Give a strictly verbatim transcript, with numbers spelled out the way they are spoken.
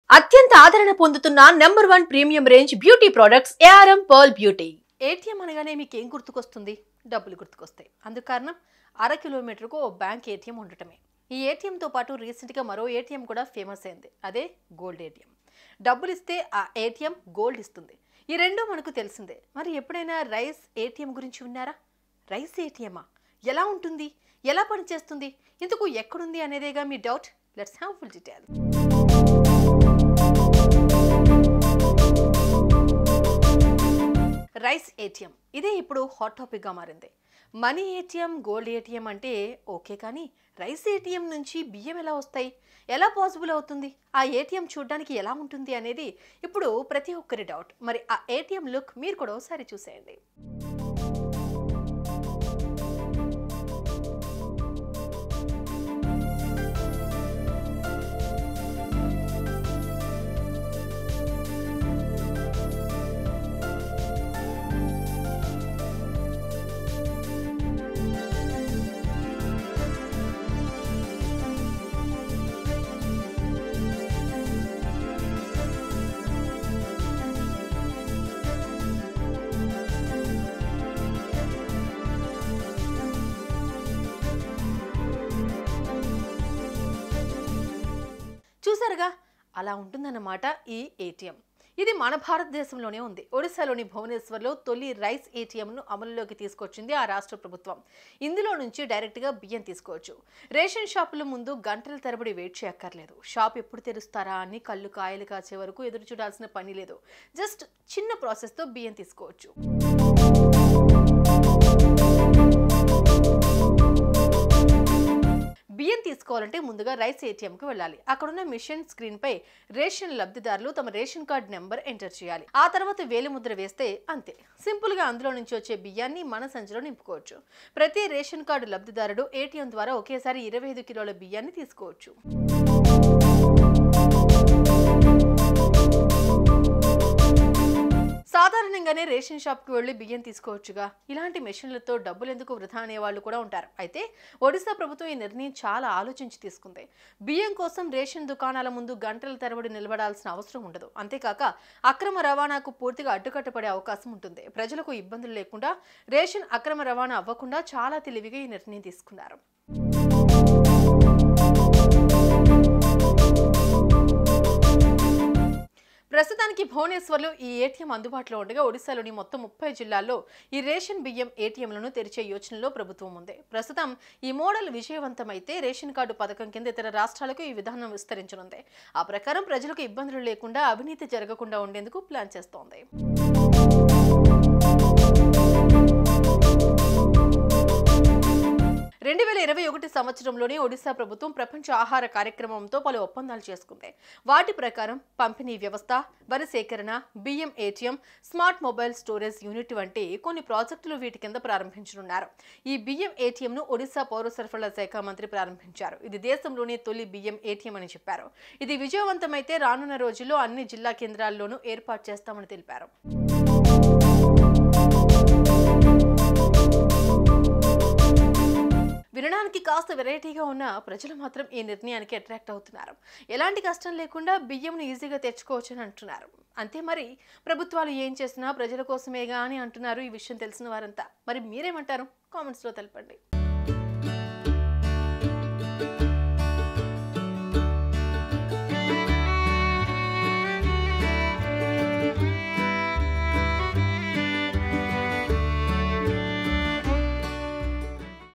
అత్యంత ఆదరణ పొందుతున్న number one premium range beauty products ARM pearl beauty. ATM అనగానే మీకు ఏం గుర్తుకొస్తుంది? డబ్బులు గుర్తుకొస్తాయి. అందుకు కారణం అర కిలోమీటర్కు ఓ బ్యాంక్ ఏటీఎం ఉండటమే. ఈ ఏటీఎంతో పాటు రీసెంట్గా మరో ఏటీఎం కూడా ఫేమస్ అయింది. అదే గోల్డ్ ఏటీఎం. డబ్బులు ఇస్తే ఆ ఏటీఎం గోల్డ్ ఇస్తుంది. ఈ రెండు మనకు తెలిసిందే. మరి ఎప్పుడైనా రైస్ ఏటీఎం గురించి విన్నారా? రైస్ ఏటీఎమా? ఎలా ఉంటుంది? ఎలా పనిచేస్తుంది? ఇందుకు ఎక్కడుంది అనేదేగా మీ doubt. Let's have full details. Rice ATM ఇదే ఇప్పుడు హాట్ టాపిక్గా మారింది. మనీ ఏటీఎం, గోల్డ్ ఏటీఎం అంటే ఓకే, కానీ రైస్ ఏటీఎం నుంచి బియ్యం ఎలా వస్తాయి? ఎలా పాసిబుల్ అవుతుంది? ఆ ఏటీఎం చూడడానికి ఎలా ఉంటుంది అనేది ఇప్పుడు ప్రతి ఒక్కరి డౌట్. మరి ఆ ఏటీఎం లుక్ మీరు కూడా ఒకసారి చూసేయండి. చూసారుగా, అలా ఉంటుందన్నమాట ఈ ఏటీఎం. ఇది మన భారతదేశంలోనే ఉంది. ఒడిశాలోని భువనేశ్వర్లో తొలి రైస్ ఏటీఎంను అమలులోకి తీసుకొచ్చింది ఆ రాష్ట్ర ప్రభుత్వం. ఇందులో నుంచి డైరెక్ట్గా బియ్యం తీసుకోవచ్చు. రేషన్ షాపుల ముందు గంటల తరబడి వెయిట్ చేయక్కర్లేదు. షాప్ ఎప్పుడు తెరుస్తారా అని కళ్ళు కాయలు కాచే వరకు ఎదురు చూడాల్సిన పని లేదు. జస్ట్ చిన్న ప్రాసెస్తో బియ్యం తీసుకోవచ్చు. బియ్యం తీసుకోవాలంటే ముందుగా రైస్ ఏటీఎంకి వెళ్ళాలి. అక్కడున్న మిషన్ స్క్రీన్ పై రేషన్ లబ్ధిదారులు తమ రేషన్ కార్డు నెంబర్ ఎంటర్ చేయాలి. ఆ తర్వాత వేలిముద్ర వేస్తే అంతే. సింపుల్ గా అందులో నుంచి వచ్చే బియ్యాన్ని మన సంచిలో నింపుకోవచ్చు. ప్రతి రేషన్ కార్డు లబ్ధిదారుడు ఏటీఎం ద్వారా ఒకేసారి ఇరవై ఐదు కిలోల బియ్యాన్ని తీసుకోవచ్చు. సాధారణంగానే రేషన్ షాప్కి వెళ్ళి బియ్యం తీసుకోవచ్చుగా. ఇలాంటి మెషిన్లతో డబ్బులు ఎందుకు వృధా అనే వాళ్ళు కూడా ఉంటారు. అయితే ఒడిశా ప్రభుత్వం ఈ నిర్ణయం చాలా ఆలోచించి తీసుకుంది. బియ్యం కోసం రేషన్ దుకాణాల ముందు గంటల తరబడి నిలబడాల్సిన అవసరం ఉండదు. అంతేకాక అక్రమ రవాణాకు పూర్తిగా అడ్డుకట్టపడే అవకాశం ఉంటుంది. ప్రజలకు ఇబ్బందులు లేకుండా, రేషన్ అక్రమ రవాణా అవ్వకుండా చాలా తెలివిగా ఈ నిర్ణయం తీసుకున్నారు. ప్రస్తుతానికి భువనేశ్వర్లో ఈ ఏటీఎం అందుబాటులో ఉండగా ఒడిశాలోని మొత్తం ముప్పై జిల్లాల్లో ఈ రేషన్ బియ్యం ఏటీఎంలను తెరిచే యోచనలో ప్రభుత్వం ఉంది. ప్రస్తుతం ఈ మోడల్ విజయవంతమైతే రేషన్ కార్డు పథకం కింద ఇతర రాష్ట్రాలకు ఈ విధానం విస్తరించనుంది. ఆ ప్రకారం ప్రజలకు ఇబ్బందులు లేకుండా, అవినీతి జరగకుండా ఉండేందుకు ప్లాన్ చేస్తోంది. రెండు వేల ఇరవై ఒకటి సంవత్సరంలోనే ఒడిశా ప్రభుత్వం ప్రపంచ ఆహార కార్యక్రమంతో పలు ఒప్పందాలు చేసుకుంది. వాటి ప్రకారం పంపిణీ వ్యవస్థ, వరి సేకరణ, బియ్యం ATM, smart mobile storage unit వంటి కొన్ని ప్రాజెక్టులు వీటి కింద ప్రారంభించనున్నారు. ఈ బియ్యం ఏటీఎంను ఒడిశా పౌర సరఫరాల శాఖ మంత్రి ప్రారంభించారు. ఇది దేశంలోనే తొలి బియ్యం ఏటీఎం అని చెప్పారు. ఇది విజయవంతమైతే రానున్న రోజుల్లో అన్ని జిల్లా కేంద్రాల్లోనూ ఏర్పాటు చేస్తామని తెలిపారు. వినడానికి కాస్త వెరైటీగా ఉన్న ప్రజలు మాత్రం ఈ నిర్ణయానికి అట్రాక్ట్ అవుతున్నారు. ఎలాంటి కష్టం లేకుండా బియ్యంను ఈజీగా తెచ్చుకోవచ్చు అని అంటున్నారు. అంతే, మరి ప్రభుత్వాలు ఏం చేసినా ప్రజల కోసమేగా అని అంటున్నారు ఈ విషయం తెలిసిన వారంతా. మరి మీరేమంటారు? కామెంట్స్లో తెలపండి.